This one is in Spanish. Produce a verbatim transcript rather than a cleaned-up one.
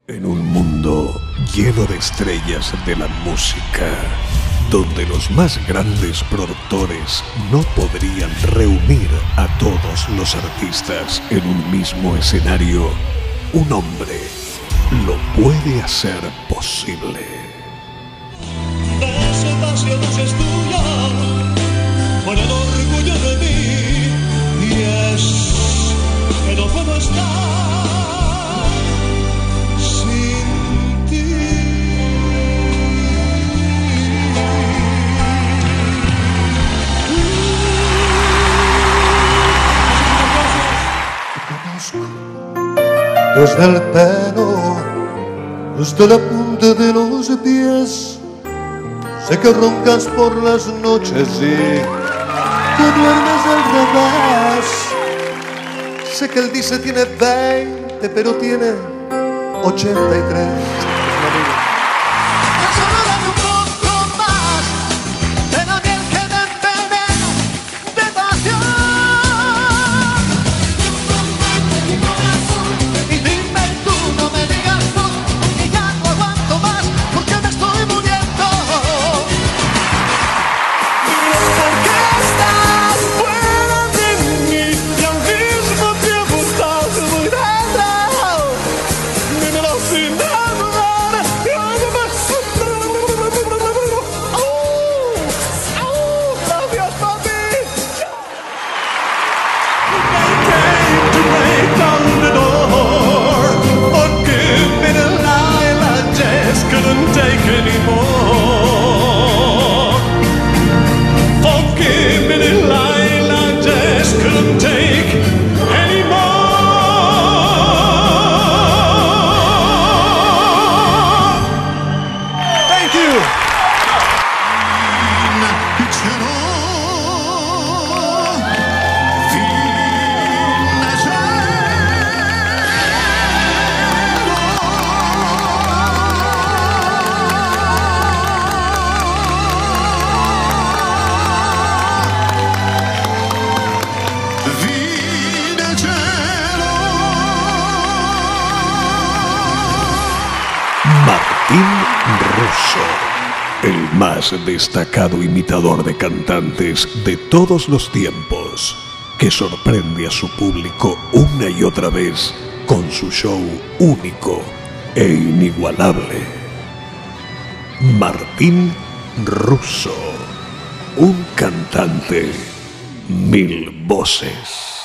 En un mundo lleno de estrellas de la música, donde los más grandes productores no podrían reunir a todos los artistas en un mismo escenario, un hombre lo puede hacer posible. Ese paseo no es tuya, con el orgullo de mí, y es que no puedo estar sin ti. Desde el pelo, desde la punta de los pies, sé que roncas por las noches y tú duermes al revés. Sé que él dice tiene veinte, pero tiene ochenta y tres. Solo un poco más de la miel que me envenena de pasión. Y dime tú, no me digas no, que ya no aguanto más porque me estoy muriendo. Porque estás fuera de mí y al mismo tiempo estás muy dentro. Dímelo sin hablar y hágame ¡oh! ¡Oh! ¡Gracias, papi! They came to break down the door. Forgive me, Delilah, I just couldn't take anymore. Forgive me, Delilah, I just couldn't take anymore. Thank you. Martín Russo, el más destacado imitador de cantantes de todos los tiempos, que sorprende a su público una y otra vez con su show único e inigualable. Martín Russo, un cantante mil voces.